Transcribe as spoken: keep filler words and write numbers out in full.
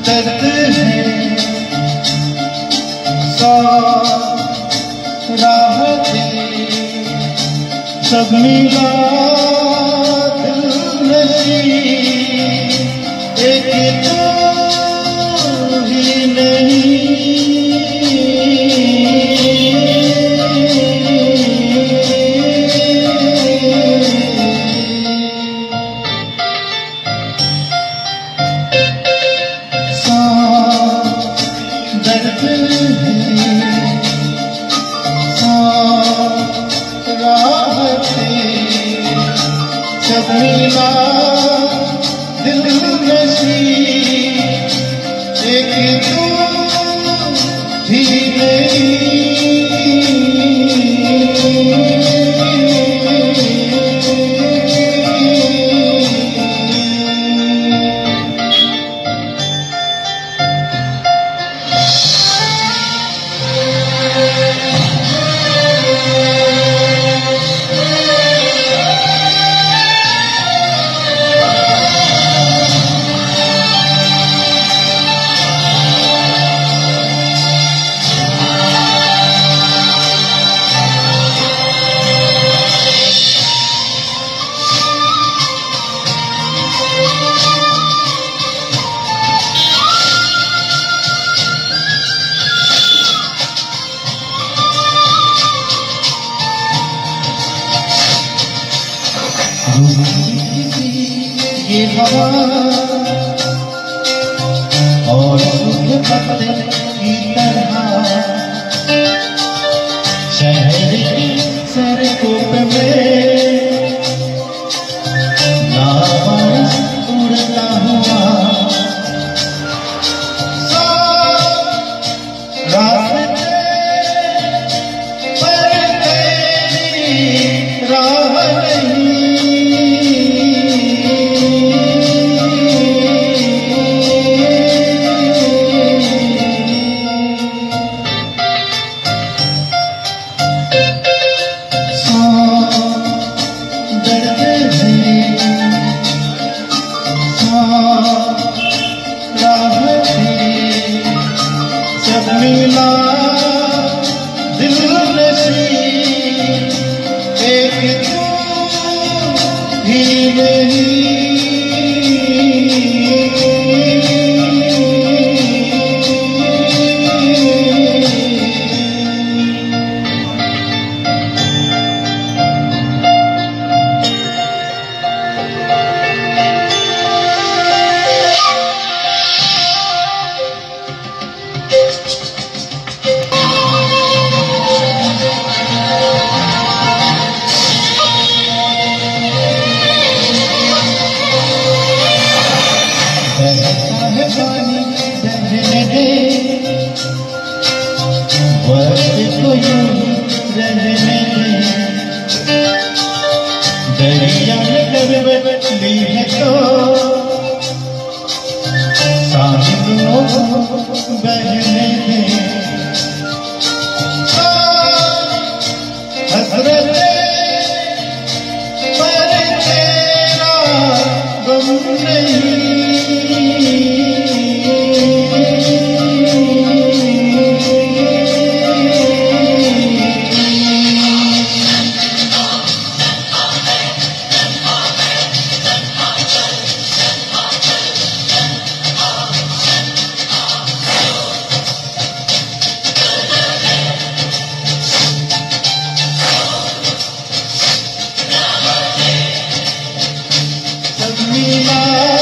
दर्द है सौ राहतें सब मिला दिल नशीं एक तो ही नहीं दर्द है राहतें सब मिला दिल नशीं एक तू भी नहीं ये हवा और सूखे पत्ते की तरह शहर की सड़कों पे मैं लावारिस उड़ता हुआ रास्ते पर तेरी राह नहीं सब मिला दिल नशीं एक तू ही नहीं पानी रहने दे वक्त को यूं रहने दे दरिया में करवट ली है तो साहिलों बहने दे हसरत पर तेरा गम नहीं सब मिला